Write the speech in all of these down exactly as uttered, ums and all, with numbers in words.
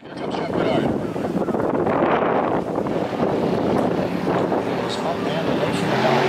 Here comes Jeff Bedard. It's up and away from the ball.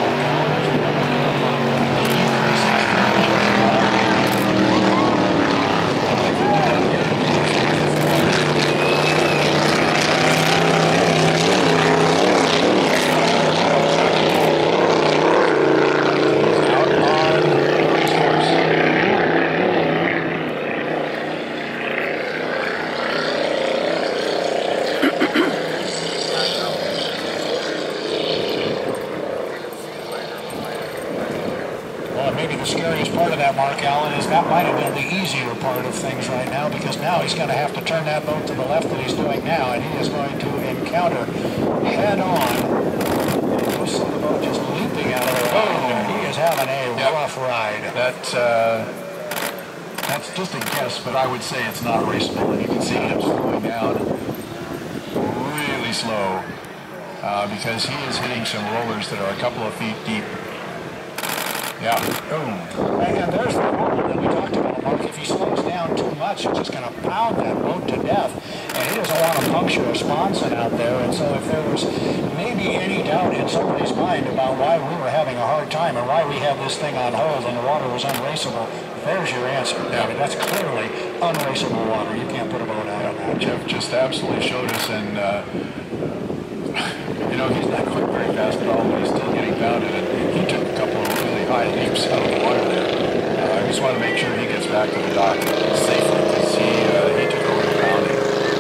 Maybe the scariest part of that, Mark Allen, is that might have been the easier part of things right now, because now he's going to have to turn that boat to the left that he's doing now, and he is going to encounter head-on. You see the boat just leaping out of the water. He is having a yep. rough ride. That, uh, that's just a guess, but I would say it's not raceable, and you can see him slowing down really slow uh, because he is hitting some rollers that are a couple of feet deep. Yeah. Boom. And there's the problem that we talked about, Mark. If he slows down too much, it's just going to pound that boat to death. And he doesn't want to puncture a sponson out there. And so if there was maybe any doubt in somebody's mind about why we were having a hard time and why we have this thing on hold and the water was unraceable, there's your answer, David. That's clearly unraceable water. You can't put a boat out on that. Jeff just absolutely showed us, and uh, you know, he's not quite very fast at all, but he's still getting pounded, and he took a couple of really high leaps out of the water there. Uh, I just want to make sure he gets back to the dock safely, because he, uh, he took a real pounding.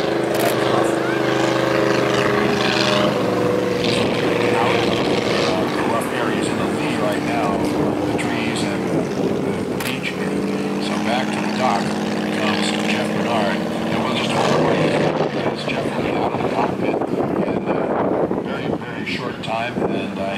Uh, the rough areas in the lee right now, the trees and the, the beach here. So back to the dock comes Jeff Bedard, and we'll just hold it right because Jeff will get out of the cockpit in a very, very short time, and I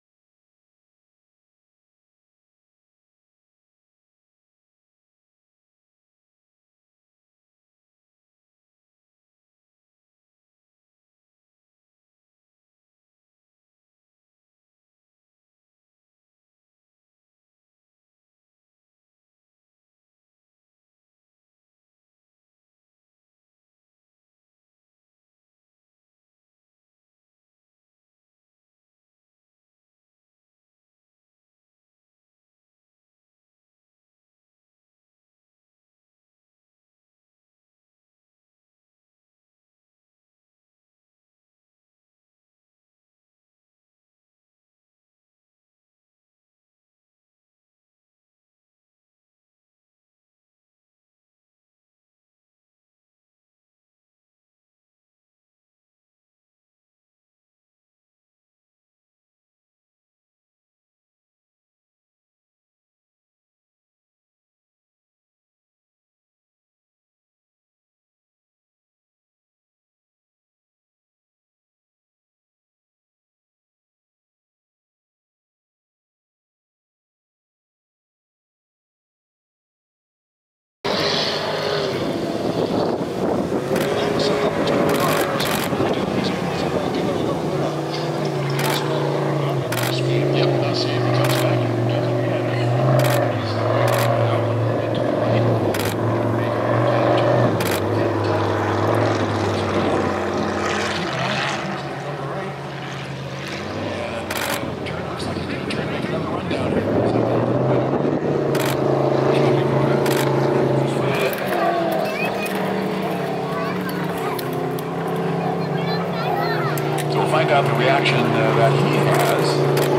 find out the reaction uh, that he has.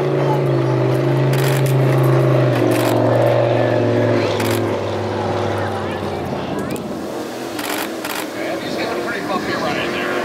And he's got a pretty bumpy run in there.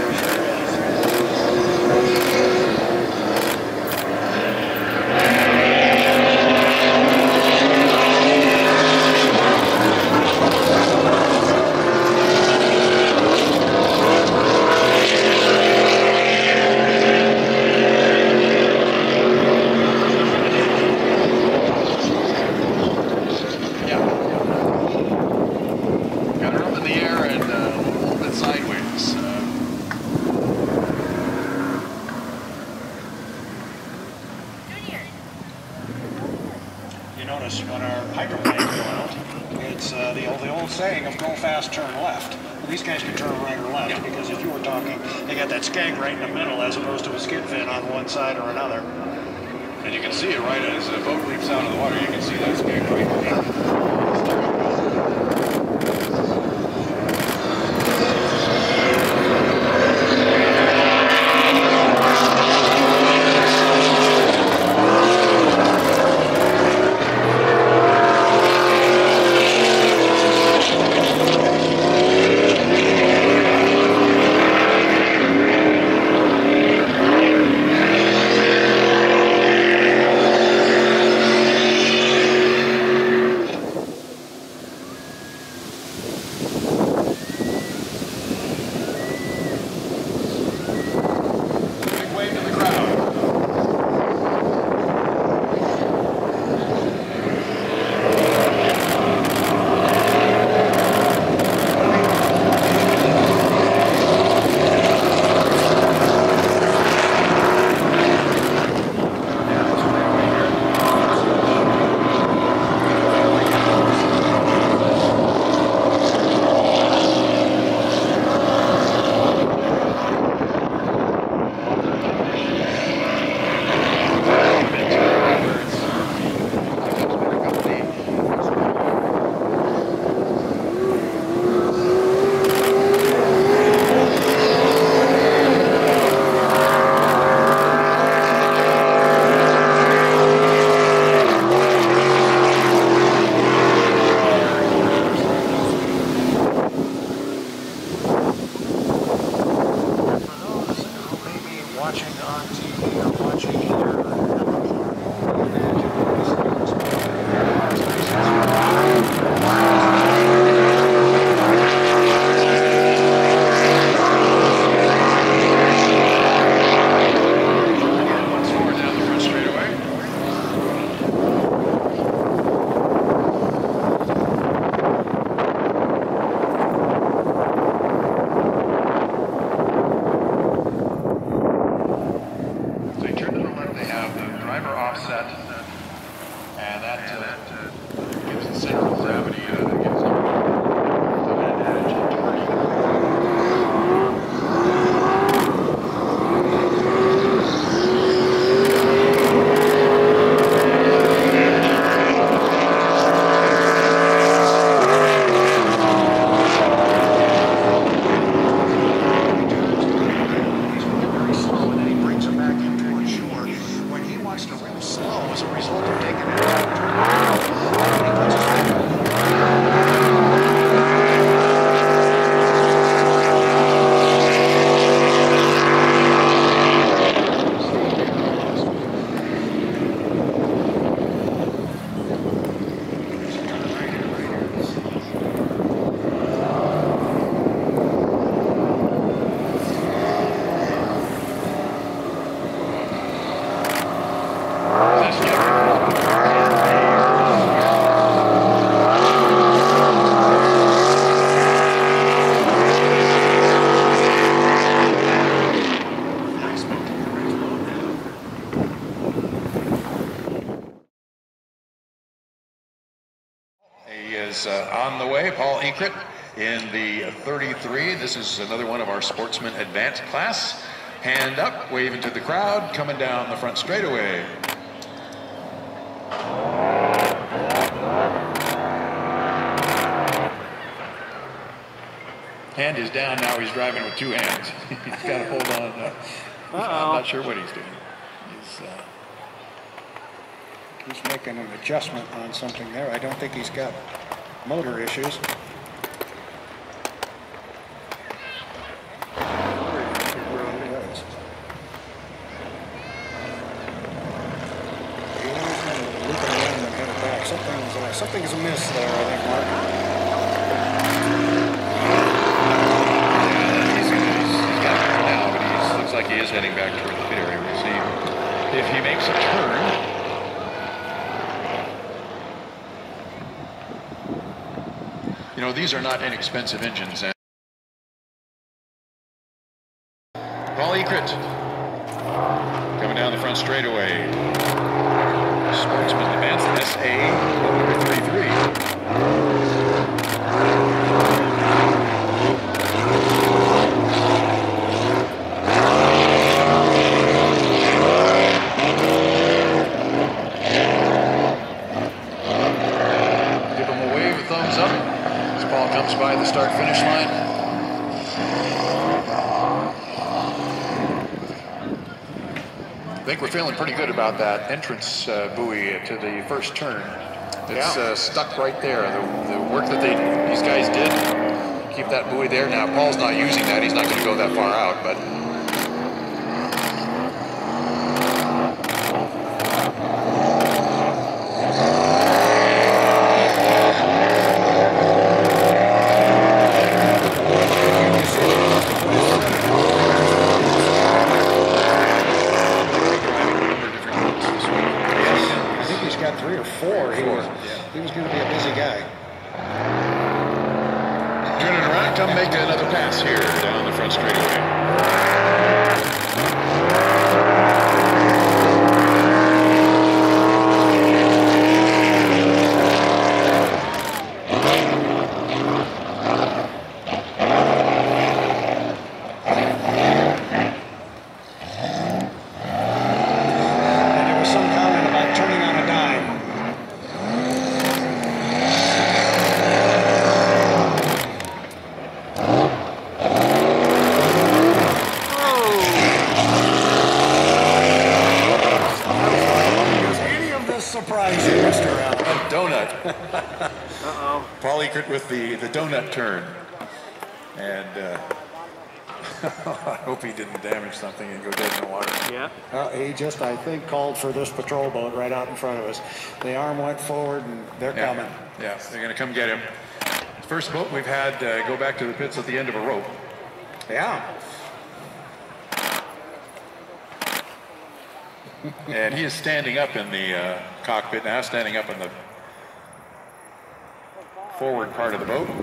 When our hydroplane go out, it's uh, the, old, the old saying of go fast, turn left. These guys can turn right or left, Yeah. because if you were talking, they got that skag right in the middle as opposed to a skid fin on one side or another. And you can see it right as the boat leaps out of the water. You can see that skag right there. Is uh, on the way, Paul Ekert in the thirty-three. This is another one of our Sportsman Advanced class. Hand up, waving to the crowd, coming down the front straightaway. Hand is down now, he's driving with two hands. He's got to hold on. Uh, I'm not sure what he's doing. He's, uh, he's making an adjustment on something there. I don't think he's got motor issues. Something's, uh, something's amiss there, I think, Mark. Yeah, he's, he's, he's got it now, but he looks like he is heading back toward the pit area. We'll see if he makes a turn. You know, these are not inexpensive engines. And Paul Ekert coming down the front straightaway. Sportsman Advanced S A number thirty-three. Paul comes by the start-finish line. I think we're feeling pretty good about that entrance uh, buoy to the first turn. It's Yeah. uh, stuck right there. The, the work that they these guys did, keep that buoy there. Now Paul's not using that. He's not going to go that far out, but three or four. He was, he was going to be a busy guy. turning around, come make another pass here down the front straightaway. And there was some comment about turning on a dime. Surprise you, Mister Allen. A donut. Uh-oh. Paul Eckert with the, the donut turn. And uh, I hope he didn't damage something and go dead in the water. Yeah. Uh, he just, I think, called for this patrol boat right out in front of us. The arm went forward, and they're Yeah. coming. Yeah, they're going to come get him. First boat we've had uh, go back to the pits at the end of a rope. Yeah. And he is standing up in the uh, cockpit now, standing up in the forward part of the boat.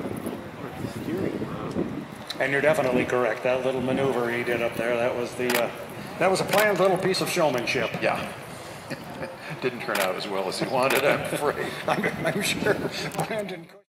And you're definitely correct. That little maneuver he did up there, that was the, uh, that was a planned little piece of showmanship. Yeah. Didn't turn out as well as he wanted, I'm afraid. I'm, I'm sure Brandon.